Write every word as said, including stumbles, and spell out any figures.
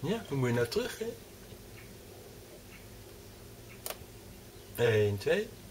Ja, hoe moet je nou terug, hè? één, twee.